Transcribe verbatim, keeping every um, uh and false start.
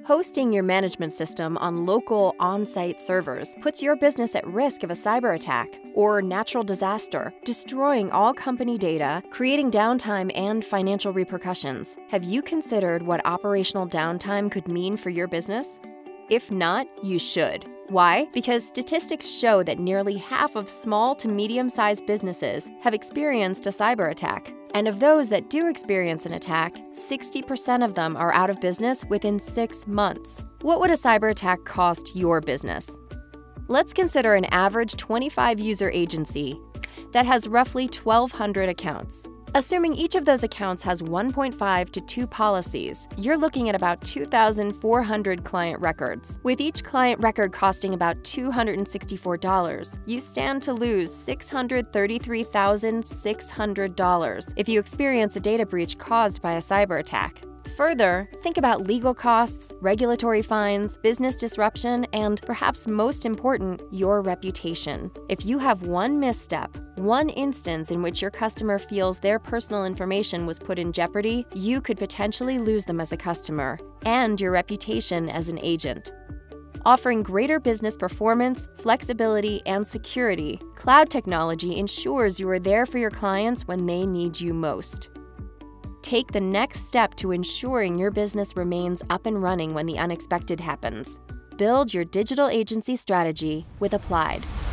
Hosting your management system on local, on-site servers puts your business at risk of a cyber attack or natural disaster, destroying all company data, creating downtime and financial repercussions. Have you considered what operational downtime could mean for your business? If not, you should. Why? Because statistics show that nearly half of small to medium-sized businesses have experienced a cyber attack. And of those that do experience an attack, sixty percent of them are out of business within six months. What would a cyber attack cost your business? Let's consider an average twenty-five user agency that has roughly twelve hundred accounts. Assuming each of those accounts has one point five to two policies, you're looking at about two thousand four hundred client records. With each client record costing about two hundred sixty-four dollars, you stand to lose six hundred thirty-three thousand six hundred dollars if you experience a data breach caused by a cyber attack. Further, think about legal costs, regulatory fines, business disruption, and perhaps most important, your reputation. If you have one misstep, one instance in which your customer feels their personal information was put in jeopardy, you could potentially lose them as a customer and your reputation as an agent. Offering greater business performance, flexibility, and security, cloud technology ensures you are there for your clients when they need you most. Take the next step to ensuring your business remains up and running when the unexpected happens. Build your digital agency strategy with Applied.